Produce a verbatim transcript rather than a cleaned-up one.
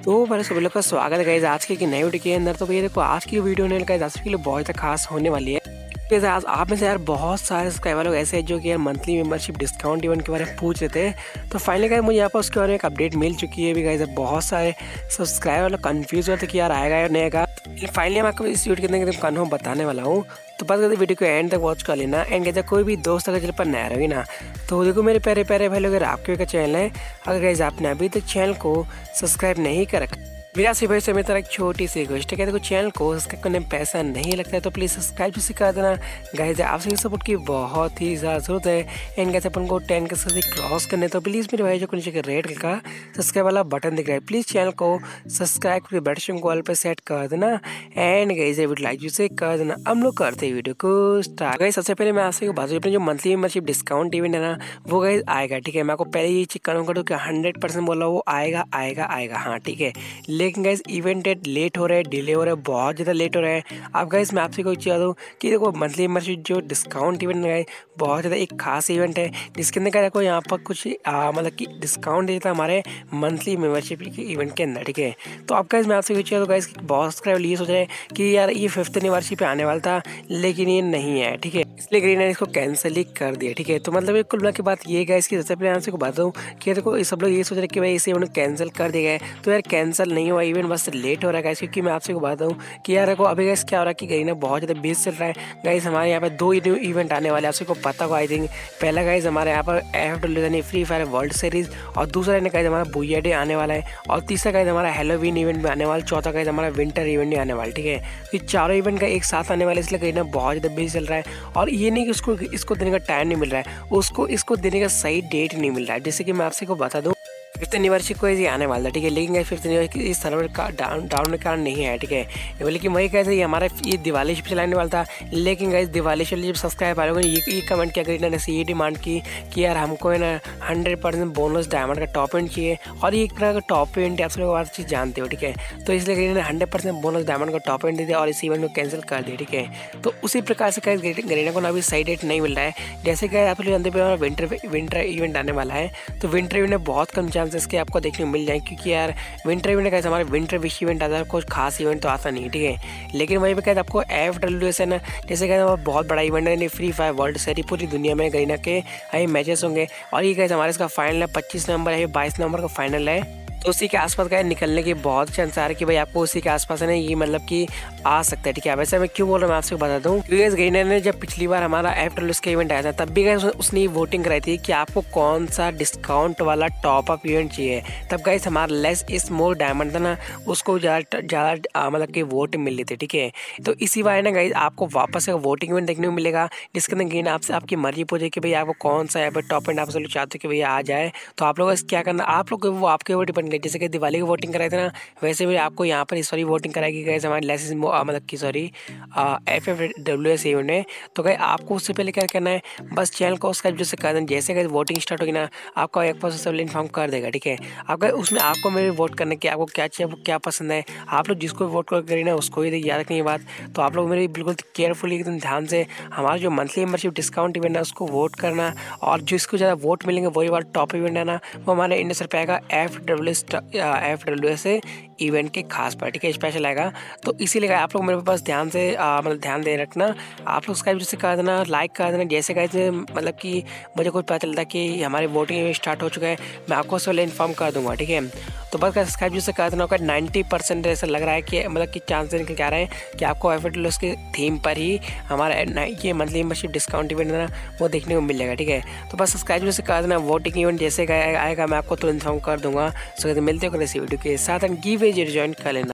तो पहले सभी लोग का स्वागत है गाइस आज के एक नए वीडियो के अंदर। तो भैया देखो आज की वीडियो ने गाइस आज के लिए बहुत ज़्यादा खास होने वाली है। गाइस आज आप में से यार बहुत सारे सब्सक्राइबर लोग ऐसे हैं जो कि यार मंथली मेंबरशिप डिस्काउंट इवेंट के बारे में पूछ रहे थे। तो फाइनली गाइस मुझे यहाँ पर उसके बारे में एक अपडेट मिल चुकी है। भी गाइस बहुत सारे सब्सक्राइबर लोग कन्फ्यूज होते कि यार आएगा या नहीं आएगा। फाइनली मैं आपको इस वीडियो के अंदर कन्फर्म बताने वाला हूँ। तो बस कहते वीडियो को एंड तक वॉच कर लेना। एंड कहते कोई भी दोस्त अगर चैनल पर नया रही ना तो देखो मेरे प्यारे प्यारे भाई लोग अगर आपके का चैनल है, अगर गाइस आपने अभी तक चैनल को सब्सक्राइब नहीं कर रखा, मेरा सी भाई से मेरी तरह एक छोटी सी रिक्वेस्ट है कि देखो चैनल को सब्सक्राइब करने में पैसा नहीं लगता है तो प्लीज़ सब्सक्राइब जैसे कर देना। गाइस आपसे सपोर्ट की बहुत ही ज़्यादा जरूरत है। एंड कैसे अपन को टेन के साथ क्रॉस करने तो प्लीज़ मेरे भाई जो को नीचे रेड का सब्सक्राइब वाला बटन दिख रहा है, प्लीज़ चैनल को सब्सक्राइब करके बेल कॉल पर सेट कर देना। एंड गाइस वीडियो लाइक जैसे कर देना। हम लोग करते हैं वीडियो को स्टार्ट। गाइस सबसे पहले मैं आपसे बात अपने जो मंथली मेंबरशिप डिस्काउंट इवेंट है ना वो गाइस आएगा, ठीक है। मैं आपको पहले ये चेक करूँगा कि हंड्रेड परसेंट बोला वो आएगा आएगा आएगा हाँ ठीक है। लेकिन गाइस इवेंट लेट हो रहा है, डिले हो रहा है, बहुत ज़्यादा लेट हो रहा है। अब गाइस मैं आपसे कोई चीज़ दूँ कि देखो मंथली मेंबरशिप जो डिस्काउंट इवेंट है बहुत ज़्यादा एक खास इवेंट है जिसके अंदर क्या देखो यहाँ पर कुछ मतलब कि डिस्काउंट देता है हमारे मंथली मेंबरशिप के इवेंट के अंदर, ठीक है। तो अब गाइस मैं आपसे कोई चीज़ गाइस बहुत सब्सक्राइबर ये सोच रहे हैं कि यार ये फिफ्थ एनिवर्सरी पे आने वाला था लेकिन ये नहीं है, ठीक है, इसलिए ग्रीन ने इसको कैंसिल ही कर दिया, ठीक है। तो मतलब ये कुल मिला की बात ये गाइस की सबसे पहले आपसे को बात हूँ कि देखो सब लोग ये सोच रहे कि भाई इसे इवेंट कैंसिल कर दिया गया है। तो यार कैंसिल नहीं हुआ, इवेंट बस लेट हो रहा है गाइस। क्योंकि मैं आपसे को बात हूँ कि यार देखो अभी गाइस क्या हो रहा है कि गरीना बहुत ज़्यादा बिजी चल रहा है गाइस। हमारे यहाँ पे दो इवेंट आने वाले हैं, आपसे को पता हो आई थिंक। पहला गाइस हमारे यहाँ पर एफ डब्ल्यू यानी फ्री फायर वर्ल्ड सीरीज, और दूसरा गाइस हमारा बुया डे आने वाला है, और तीसरा गाइस हमारा हैलोवीन इवेंट भी आने वाला, चौथा गाइस हमारा विंटर इवेंट भी आने वाला, ठीक है। ये चारों इवेंट का एक साथ आने वाले इसलिए गरीना बहुत ज़्यादा बिजी चल रहा है। और ये नहीं कि उसको इसको देने का टाइम नहीं मिल रहा है, उसको इसको देने का सही डेट नहीं मिल रहा है। जैसे कि मैं आपसे को बता दूँ फिफ्थ एनिवर्सरी को ये आने वाला है, ठीक है। लेकिन फिफ्थ एनिवर्सरी इस सर्वर का डाउन डाउन के कारण नहीं है, ठीक है। लेकिन वही कैसे ये हमारा ये दिवाली शिप चलाने वाला था। लेकिन गाइस दिवाली शिप जब सब्सक्राइब आ लोगों ने ये, ये कमेंट किया गरीना ने ये डिमांड की कि यार हमको है ना हंड्रेड परसेंट बोनस डायमंड का टॉप एंड चाहिए, और ये एक तरह का टॉप एंड आप लोग चीज़ जानते हो, ठीक है। तो इसलिए गरीना ने हंड्रेड परसेंट बोनस डायमंड का टॉप एंड दे दिया और इस इवेंट को कैंसिल कर दिया, ठीक है। तो उसी प्रकार से गाइस गरीना को ना अभी सही डेट नहीं मिल रहा है। जैसे कि आप लोग जानते हो विंटर विंटर इवेंट आने वाला है, तो विंटर इवेंट में बहुत कम चांसेस के आपको देखने मिल जाए, क्योंकि यार विंटर इवेंट कैसे हमारे विंटर विश इवेंट आता है, कुछ खास इवेंट तो आता नहीं है, ठीक है। लेकिन वहीं पे कहते आपको एफ डब्ल्यू एस है ना, जैसे कहते बहुत बड़ा इवेंट है फ्री फायर वर्ल्ड सीरीज, पूरी दुनिया में गरीना के आई मैचेस होंगे। और ये कहते हमारे इसका फाइनल है पच्चीस नवंबर है, बाईस नवंबर का फाइनल है। तो उसी के आसपास का निकलने की बहुत चांस आ रहा है कि भाई आपको उसी के आसपास है ना ये मतलब कि आ सकता है, ठीक है। वैसे मैं क्यों बोल रहा हूँ मैं आपसे बता दूँ, क्योंकि गरीना ने जब पिछली बार हमारा एफ डब्ल्यू एस का इवेंट आया था तब भी गाइस उसने वोटिंग कराई थी कि आपको कौन सा डिस्काउंट वाला टॉप अप इवेंट चाहिए। तब गाइस हमारा लेस इज मोर डायमंड था ना, उसको ज़्यादा ज़्यादा मतलब कि वोट मिल थे, ठीक है। तो इसी बार ना गाइस आपको वापस से वोटिंग इवेंट देखने को मिलेगा जिसके अंदर गरीना आपसे आपकी मर्जी पूछे कि भाई आपको कौन सा यहाँ पर टॉप एंड आप सब चाहते हो कि भैया आ जाए। तो आप लोग क्या करना, आप लोग वो आपके ऊपर डिपेंड करे। जैसे कि दिवाली वोटिंग कराए थे ना, वैसे भी आपको यहाँ पर इस बारी वोटिंग कराएगी गाइस हमारे लेस मतलब की sorry F F W S event है। तो गाइस आपको उससे पहले क्या करना है, बस चैनल को सब्सक्राइब जैसे कर देना। जैसे गाइस वोटिंग स्टार्ट होगी ना आपको एक परसेंट सब इन्फॉर्म कर देगा, ठीक है। आपका उसमें आपको मेरे वोट करने की आपको क्या चाहिए क्या पसंद है, आप लोग जिसको वोट करें ना उसको ही याद रखनी बात। तो आप लोग मेरी बिल्कुल केयरफुली एकदम ध्यान से हमारा जो मंथली मेंबरशिप डिस्काउंट इवेंट है उसको वोट करना, और जिसको ज़्यादा वोट मिलेंगे वही वाला टॉप इवेंट है ना वो हमारे इंडिया से पाएगा F W S F W S event के खास पर, ठीक है, स्पेशल आएगा। तो इसीलिए आप लोग मेरे पास ध्यान से मतलब ध्यान दे रखना। आप लोग सब्सक्राइब जैसे कर देना, लाइक कर देना। जैसे कैसे मतलब कि मुझे कुछ पता चलता कि हमारी वोटिंग स्टार्ट हो चुका है मैं आपको उससे इन्फॉर्म कर दूंगा, ठीक है। तो बस सब्सक्राइब जैसे कर देना होगा। नाइन्टी परसेंट ऐसा लग रहा है कि मतलब कि चांसेस निकल के आ रहे हैं कि आपको एफ डब्ल्यू एस के थीम पर ही हमारा ये मंथली मेंबरशिप डिस्काउंट इवेंट है ना वो देखने को मिल जाएगा, ठीक है। तो बस सब्सक्राइब जैसे कर देना। वोटिंग इवेंट जैसे आएगा मैं आपको तो इन्फॉर्म कर दूंगा। सो मिलते हो किसी वीडियो के साथ, गिव एज ज्वाइन कर लेना।